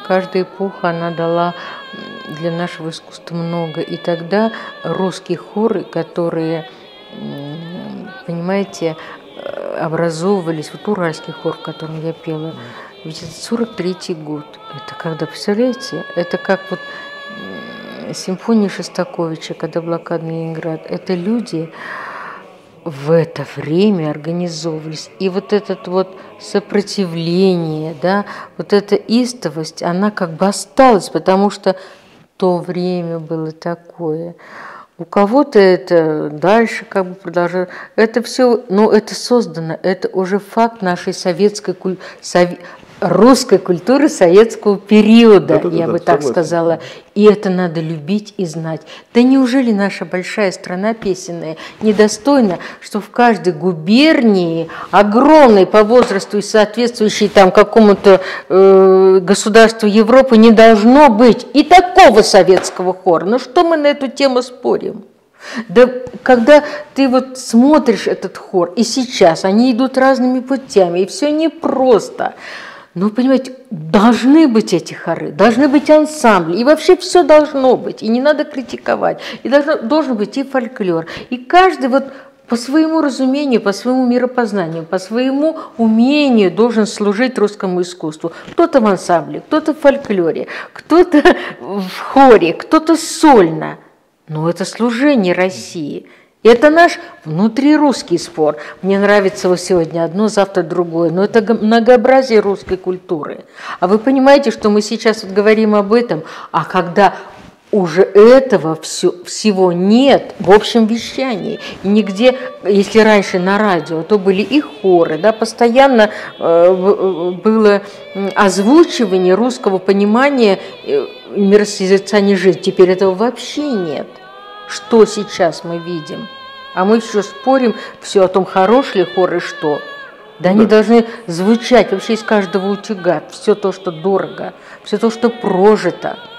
каждая эпоха, она дала для нашего искусства много. И тогда русские хоры, которые, понимаете, образовывались, вот уральский хор, в котором я пела, ведь это 43-й год. Это когда, представляете, это как вот симфония Шостаковича, когда блокадный Ленинград. Это люди в это время организовывались. И вот это вот сопротивление, да, вот эта истовость, она как бы осталась, потому что то время было такое. У кого-то это дальше как бы продолжается. Это все, ну, это создано, это уже факт нашей русской культуры советского периода, я бы так сказала. И это надо любить и знать. Да неужели наша большая страна песенная недостойна, что в каждой губернии, огромной по возрасту и соответствующей там какому-то государству Европы, не должно быть и такого советского хора? Ну что мы на эту тему спорим? Да когда ты вот смотришь этот хор, и сейчас они идут разными путями, и все непросто. Ну, понимаете, должны быть эти хоры, должны быть ансамбли, и вообще все должно быть, и не надо критиковать, и должен быть и фольклор. И каждый вот по своему разумению, по своему миропознанию, по своему умению должен служить русскому искусству. Кто-то в ансамбле, кто-то в фольклоре, кто-то в хоре, кто-то сольно. Но это служение России. И это наш внутрирусский спор. Мне нравится вот сегодня одно, завтра другое. Но это многообразие русской культуры. А вы понимаете, что мы сейчас вот говорим об этом, а когда уже этого всего нет в общем вещании. И нигде, если раньше на радио, то были и хоры, да, постоянно было озвучивание русского понимания миросозерцания жизни. Теперь этого вообще нет. Что сейчас мы видим? А мы еще спорим все о том, хорош ли хор и что. Да они должны звучать вообще из каждого утюга. Все то, что дорого, все то, что прожито.